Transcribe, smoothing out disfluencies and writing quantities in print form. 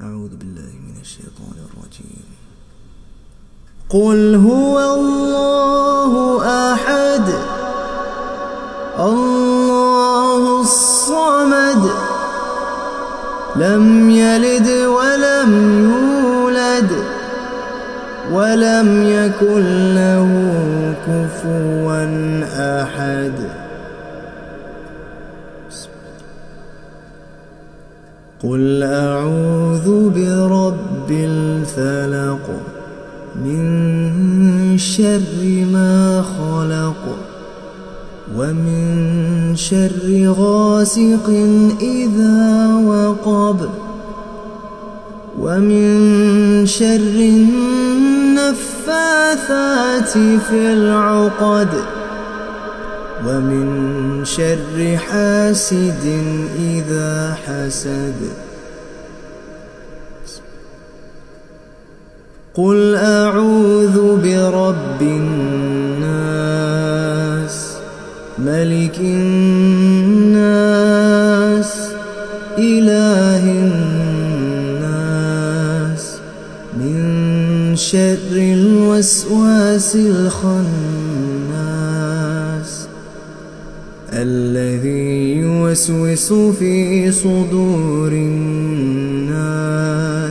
أعوذ بالله من الشيطان الرجيم. قل هو الله أحد الله الصمد لم يلد ولم يولد ولم يكن له كفوا أحد. قل أعوذ برب الفلق من شر ما خلق ومن شر غاسق إذا وقب ومن شر النفاثات في العقد ومن شر حاسد إذا حسد. قل أعوذ برب الناس ملك الناس إله الناس من شر الوسواس الخناس الذي يوسوس في صدور الناس